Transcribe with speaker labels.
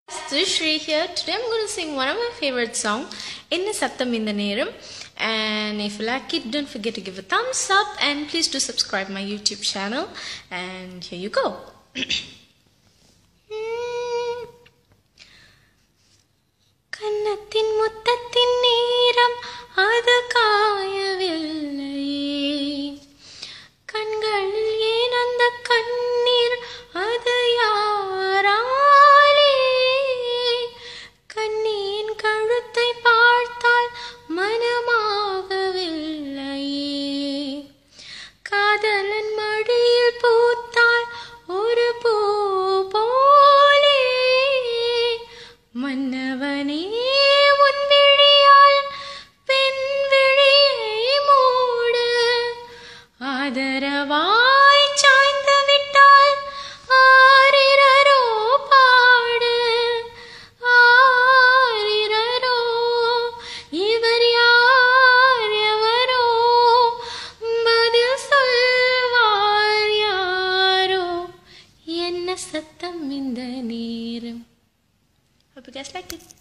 Speaker 1: Shri here. Today I'm going to sing one of my favorite songs, enna saththam neram. And if you like it, don't forget to give a thumbs up and please do subscribe my YouTube channel. And here you go. கன்னத்தின் முத்தத்தின் நேரம் அது காயவில்லையே, கண்களில் ஏன் அந்த கண்ணீர் அது யாராலே, கண்ணியின் கழுத்தை பார்த்தால் மனமாகவில்லையே, காதலன் மடியில் பூத்தால் ஒரு பூ போலே, மன்னவனே உன் விழியால் பெண் விழியை மூடு, ஆதரவாய் சாய்ந்து விட்டால் ஆரிரரோ பாடு, ஆரிரரோ இவர் யார் எவரோ பதில் சொல்வார் யாரோ, என்ன சத்தம் இந்த நேரம். Hope you guys liked it.